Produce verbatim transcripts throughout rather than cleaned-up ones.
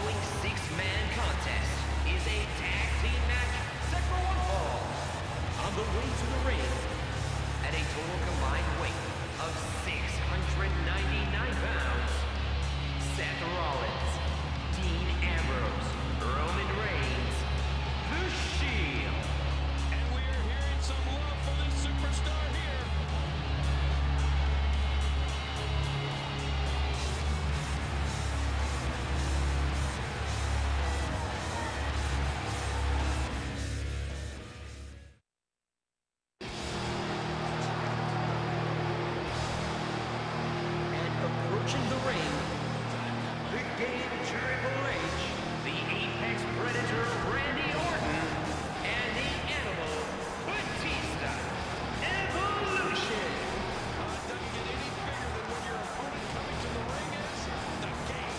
following six-man contest is a tag team match set for one fall. On the way to the ring, at a total combined weight of six hundred ninety-nine pounds, Seth Rollins, Dean Ambrose, Roman Reigns, The Shield. And we are hearing some love for this superstar here. And approaching the ring, the Game Triple H, the Apex Predator Randy Orton, and the Animal Batista. Evolution. Uh, it doesn't get any bigger than when your opponent coming to the ring is the game.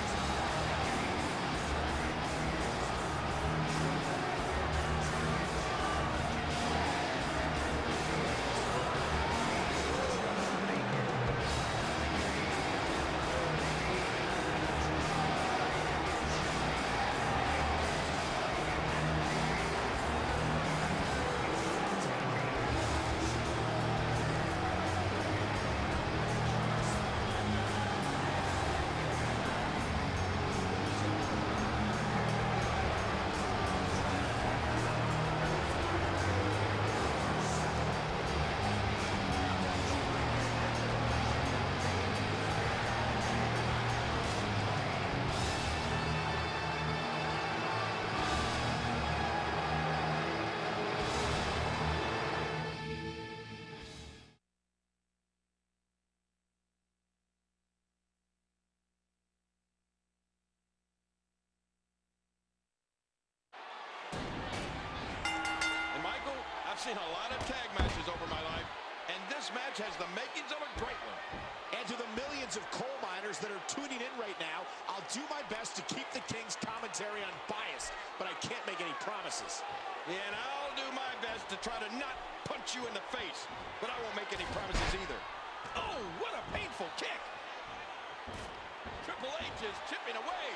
And Michael, I've seen a lot of tag matches over my life, and this match has the makings of a great one. And to the millions of coal miners that are tuning in right now, I'll do my best to keep the King's commentary unbiased, but I can't make any promises. Yeah, and I'll do my best to try to not punch you in the face, but I won't make any promises either. Oh, what a painful kick. Triple H is chipping away.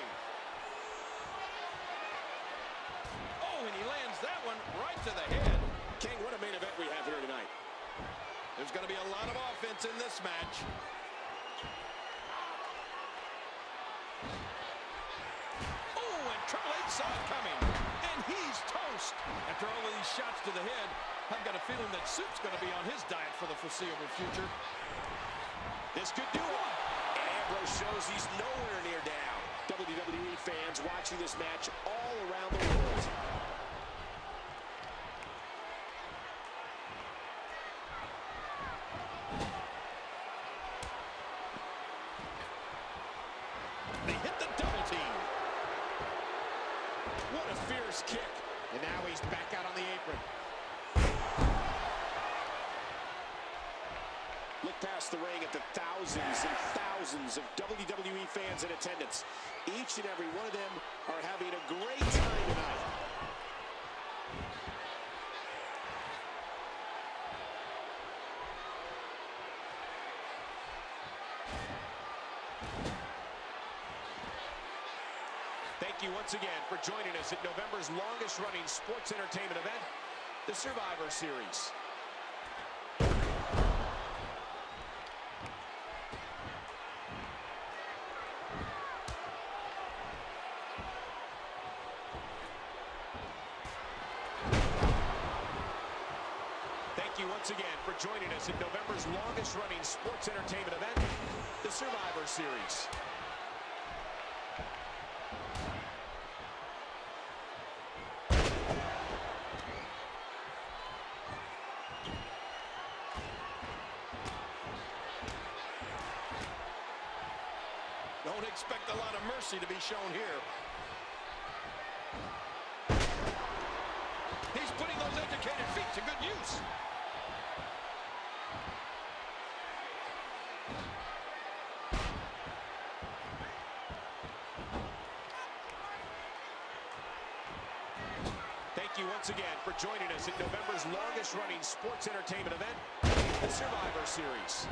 Oh, and he lands that one right to the head. King, what a main event we have here tonight. There's going to be a lot of offense in this match. Oh, and Triple H saw it coming. And he's toast. After all of these shots to the head, I've got a feeling that soup's going to be on his diet for the foreseeable future. This could do it. Ambrose shows he's nowhere near down. W W E fans watching this match all around the world. They hit the double team. What a fierce kick. And now he's back out on the apron. Look past the ring at the thousands and thousands of W W E fans in attendance. Each and every one of them are having a great time tonight. Thank you once again for joining us at November's longest-running sports entertainment event, the Survivor Series. Thank you once again for joining us at November's longest-running sports entertainment event, the Survivor Series. Don't expect a lot of mercy to be shown here. He's putting those educated feet to good use. Thank you once again for joining us at November's longest-running sports entertainment event, the Survivor Series.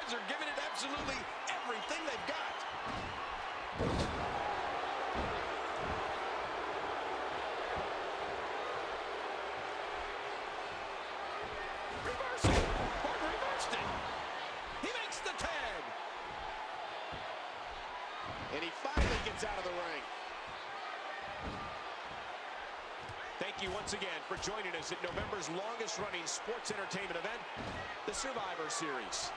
guys are giving it absolutely everything they've got. Reversal. Orton reversed it. He makes the tag. And he finally gets out of the ring. Thank you once again for joining us at November's longest-running sports entertainment event, the Survivor Series.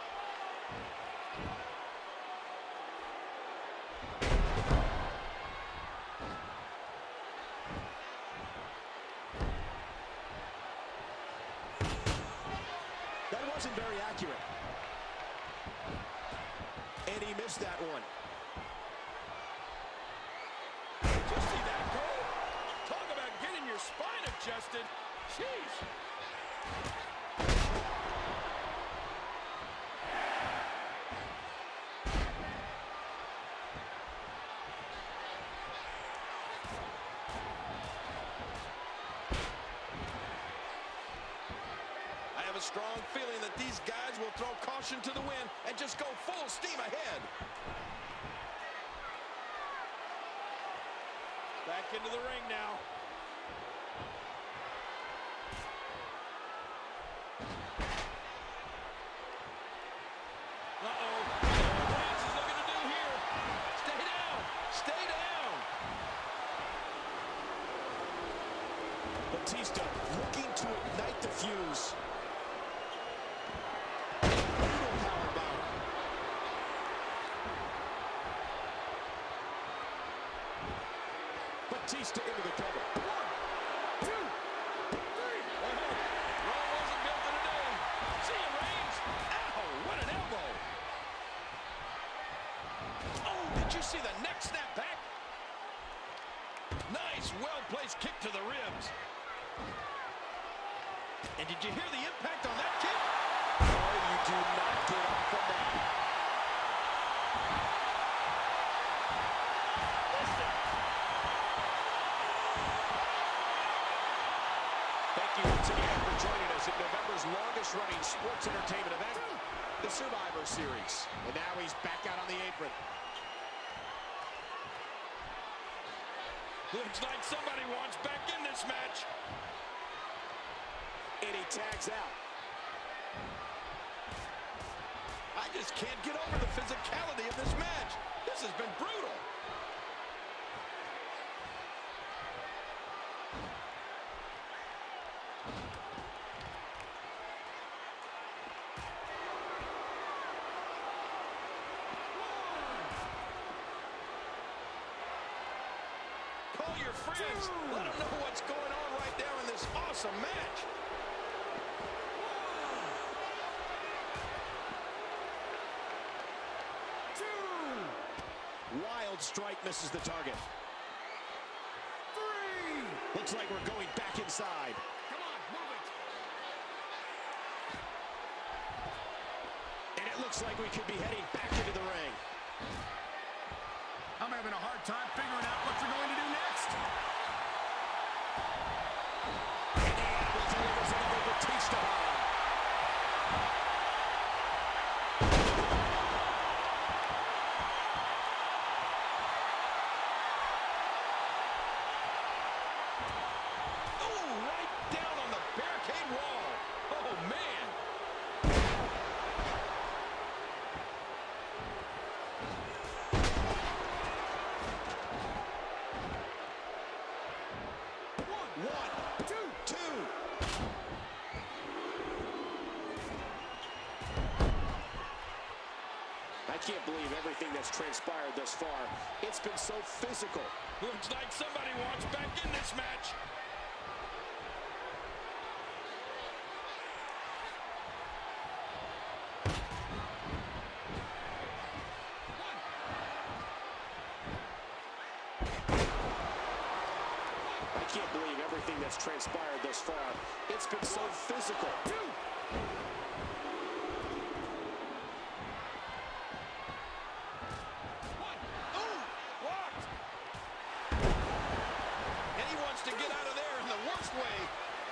That wasn't very accurate. And he missed that one. Did you see that goal? Talk about getting your spine adjusted. Jeez. I have a strong feeling that these guys will throw caution to the wind and just go full steam ahead. Back into the ring now. Uh-oh. What Lance is looking to do here? Stay down. Stay down. Batista looking to ignite the fuse. Brutal powerbomb. Batista into the cover. One, two, three. Well, Raw wasn't built in a day. See you, Reigns. Ow, what an elbow. Oh, did you see the neck snap back? Nice, well-placed kick to the ribs. And did you hear the impact on that kick? Oh, you do not get up from that. Listen. Thank you once again for joining us at November's longest-running sports entertainment event, the Survivor Series. And now he's back out on the apron. Looks like somebody wants back in this match. And he tags out. I just can't get over the physicality of this match. This has been brutal. Call your friends. Let them know what's going on right there in this awesome match. Wild strike misses the target. Three. Looks like we're going back inside. Come on, move it. And it looks like we could be heading back into the ring. I'm having a hard time figuring out what you're going to do next. And he delivers another Batista bomb. Oh, right down on the barricade wall. Oh, man. One, two, two. I can't believe everything that's transpired thus far. It's been so physical. Looks like somebody wants back in this match. I can't believe everything that's transpired thus far. It's been so physical. Oh, blocked. And he wants to get out of there in the worst way.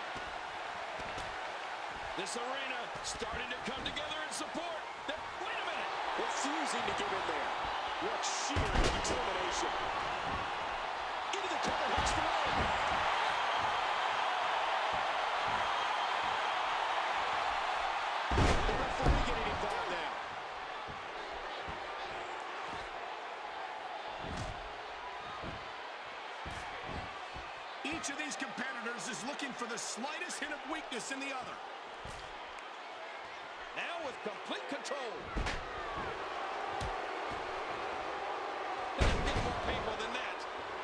This arena starting to come together in support. Wait a minute. refusing to give in there. What sheer determination. Into the cover, hooks the leg. The referee getting involved now. Each of these competitors is looking for the slightest hint of weakness in the other. Now with complete control. Doesn't get more painful than that.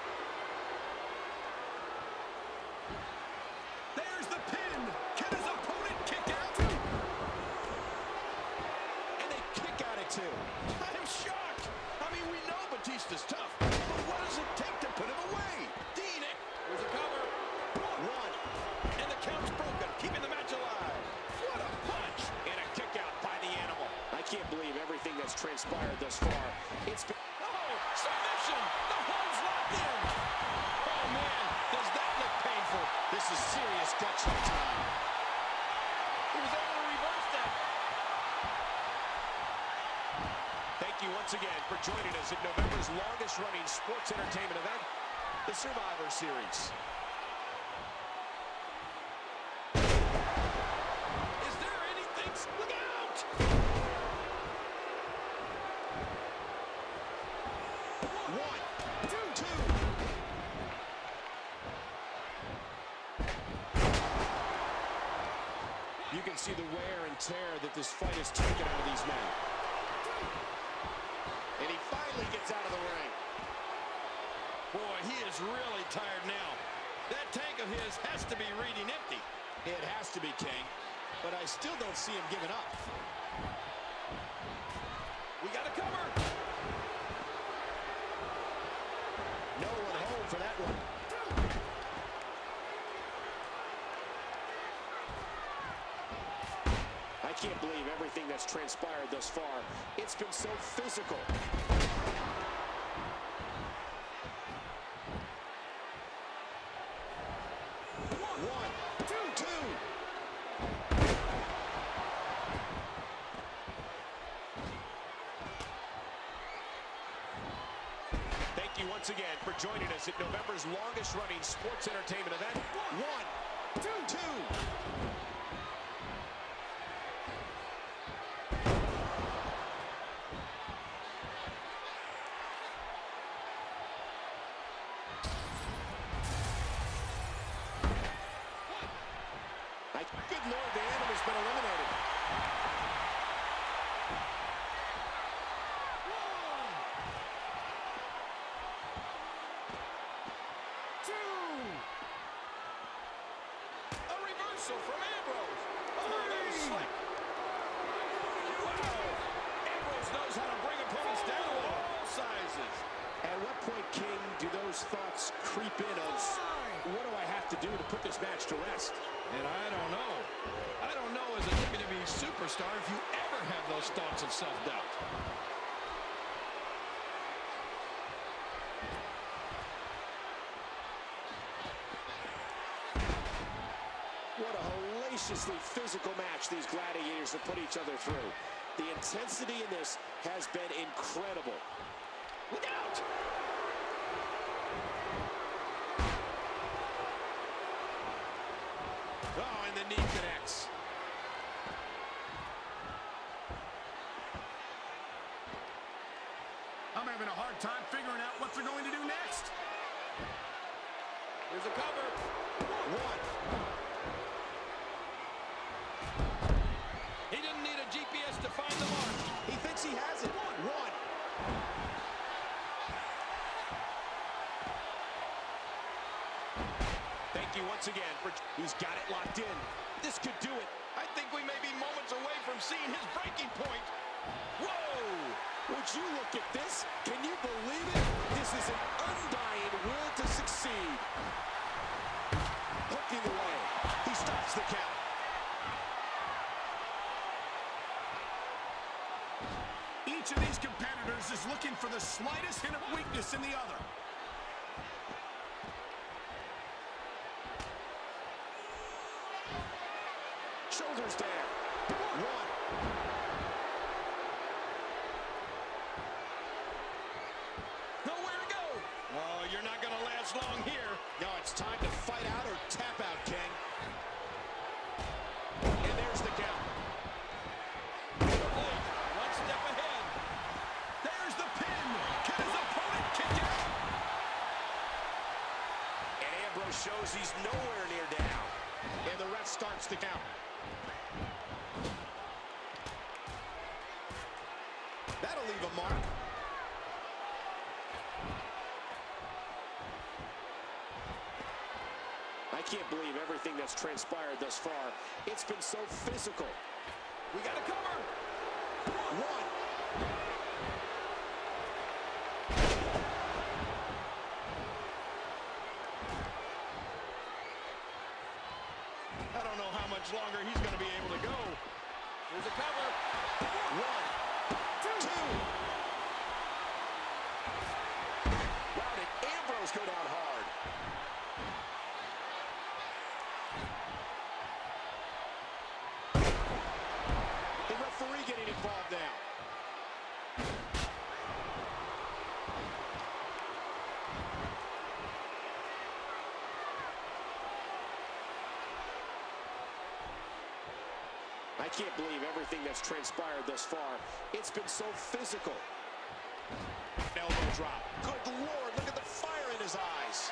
There's the pin. Can his opponent kick out? And they kick out at two. I am shocked. I mean, we know Batista's tough, but what does it take to put him away? Dean it. There's a cover. One. And the count's broken, keeping the match alive. What a punch. And a kick out by the animal. I can't believe everything that's transpired thus far. It's been... Oh, submission. The hold's locked in. Oh, man, does that look painful. This is serious gut check time. He was able to reverse that. Thank you once again for joining us in November's longest-running sports entertainment event, the Survivor Series. Is there anything? Look out! One, two, two. You can see the wear and tear that this fight has taken out of these men. And he finally gets out of the ring. Boy, he is really tired now. That tank of his has to be reading empty. It has to be, King. But I still don't see him giving up. We got a cover. No one home for that one. I can't believe everything that's transpired thus far. It's been so physical. One, two, two. Thank you once again for joining us at November's longest-running sports entertainment event. One, two, two. I, good Lord, the animal's been eliminated. A reversal from Ambrose. Oh, that was slick. Wow. Ambrose knows how to bring opponents down to all sizes. At what point, King, do those thoughts creep in of, what do I have to do to put this match to rest? And I don't know. I don't know as a W W E superstar if you ever have those thoughts of self-doubt. What a hellaciously physical match these gladiators have put each other through. The intensity in this has been incredible. Look out! Oh, and the knee connects. I'm having a hard time figuring out what they're going to do next. There's a cover. One. He didn't need a G P S to find the mark. He thinks he has it. One. Thank you once again for... He's got it locked in. This could do it. I think we may be moments away from seeing his breaking point. Whoa! Would you look at this? Can you believe it? This is an undying will to succeed. Hooking away. He stops the count. Each of these competitors is looking for the slightest hint of weakness in the other. Shoulders down. One. fight out or tap out, King. And there's the count. One step ahead. There's the pin. Can his opponent kick out? And Ambrose shows he's nowhere near down. And the ref starts the count. That'll leave a mark. I can't believe everything that's transpired thus far. It's been so physical. We got to cover. One. I don't know how much longer he's going to be able to go. There's a cover. One. Two. Wow, did Ambrose go down hard? The referee getting involved now. I can't believe everything that's transpired thus far. It's been so physical. Elbow drop. Good Lord, look at the fire in his eyes.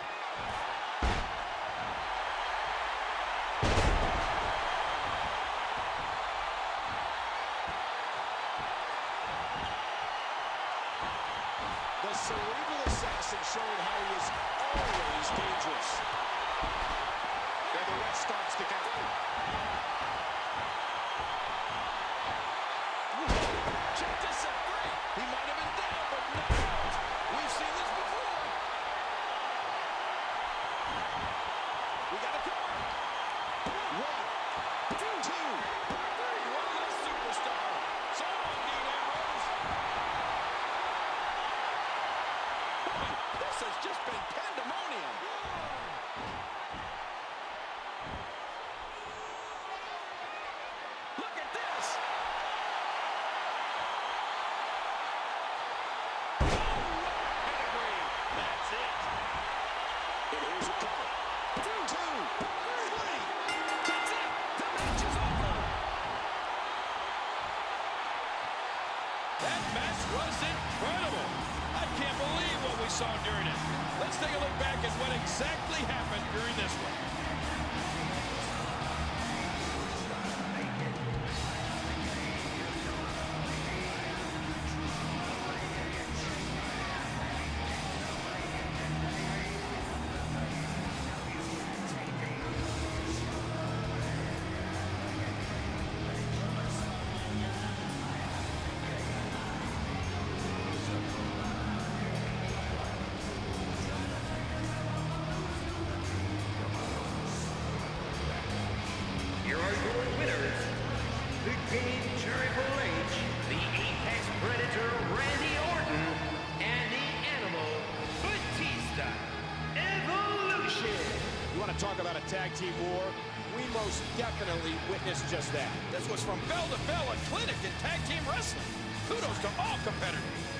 The cerebral assassin showing how he is always dangerous. And the ref starts to count. Check this out. He might have been down, but not out. We've seen this before. We got to cover. One, two, two. What a superstar. So long, Dean Ambrose. Boy, this has just been pandemonium. Look at this. That's it. And here's a cover. Two, two, three. That's it. The match is over. That match was incredible. I can't believe what we saw during it. Let's take a look back at what exactly happened during this one. Here are your winners, the Game Triple H, the Apex Predator Randy Orton, and the Animal Batista. Evolution! You want to talk about a tag team war? We most definitely witnessed just that. This was from bell to bell, a clinic in tag team wrestling. Kudos to all competitors.